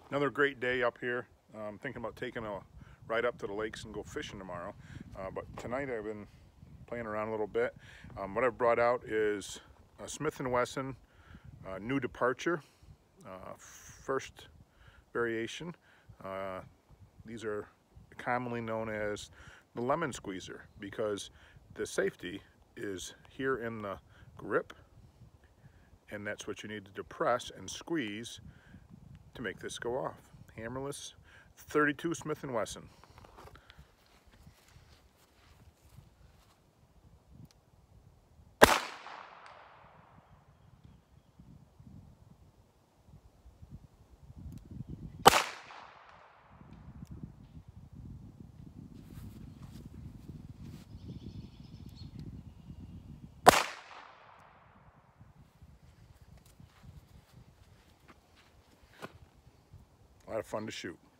Another great day up here. I'm thinking about taking a ride up to the lakes and go fishing tomorrow. But tonight I've been playing around a little bit. What I've brought out is a Smith & Wesson New Departure, first variation. These are commonly known as the lemon squeezer because the safety is here in the grip, and that's what you need to depress and squeeze to make this go off. Hammerless 32 Smith & Wesson. A lot of fun to shoot.